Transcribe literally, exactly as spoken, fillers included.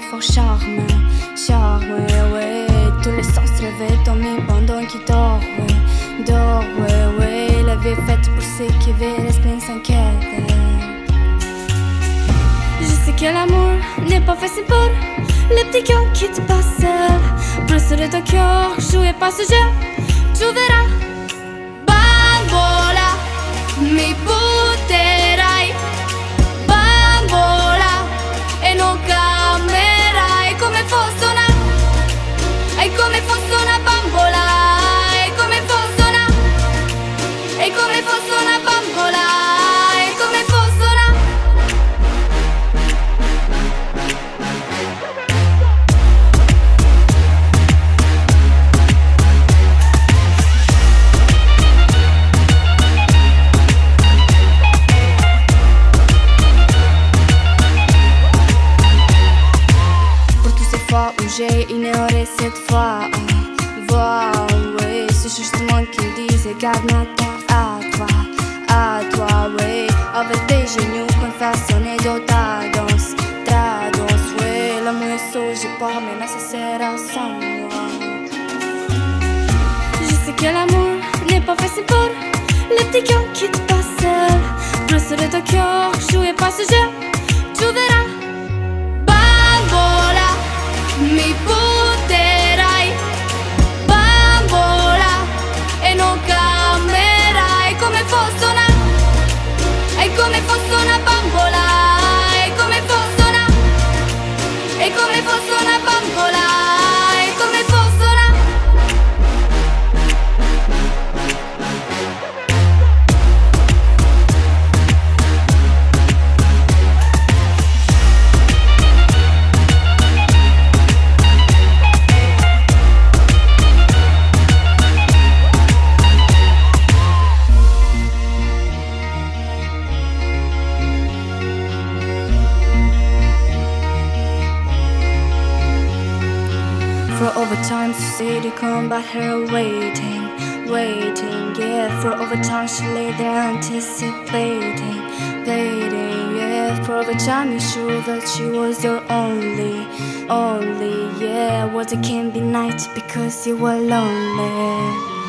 fort charme, charme, ouais. Tous les sens rêvaient dormir pendant qu'il dort, ouais. Dort, ouais, ouais. La vie est faite pour ceux qui veulent l'esprit s'inquiète. Je sais que l'amour n'est pas facile pour les petits cœurs qui te passent seul. Brusser ton cœur, jouez pas ce jeu, tu verras. Bambola, mi butterai. Bambola, e non cambierai. Come fosse una, è come fosse una bambola. È come fosse una, è come fosse una bambola. È come fosse una. Où j'ai ignoré cette fois, vois, oui, c'est justement qu'ils disaient garde ma tête à toi, à toi, oui. Avec des genoux confessionnés de ta danse, ta danse, oui. L'amour est saut, j'ai pas, mais ça sera sans moi. Je sais que l'amour n'est pas facile pour les petits cœurs qui te passent seul. Brusser ton cœur, jouez pas ce jeu, tu verras. Mi butterai, bambola, e non cambierai. Come fosse una, è come fosse una bambola. È come fosse una, è come fosse una bambola. È come fosse una. For overtime to see the combat her waiting, waiting, yeah. For overtime she lay there anticipating, waiting, yeah. For overtime you sure that she was your only, only, yeah. Was it can be night because you were lonely.